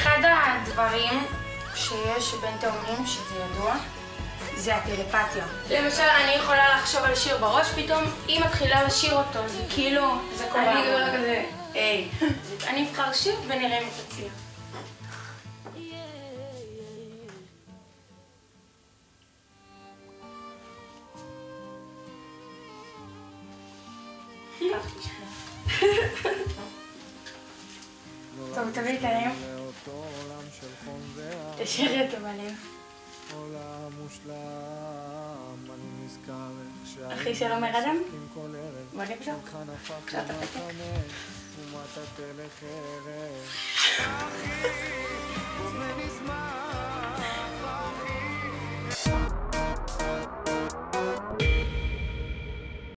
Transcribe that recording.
אחד הדברים שיש בין תאומים, שזה ידוע, זה הטלפתיה. למשל, אני יכולה לחשוב על שיר בראש, פתאום היא מתחילה לשיר אותו, זה כאילו, זה קורה. אני גדולה כזה, היי. אני אבחר שיר ונראה אם תצליח. טוב, תביא את הלב. תשאיר אותו בלב. אחי שלא מרדם? בוא נבדוק. עכשיו אתה פתק.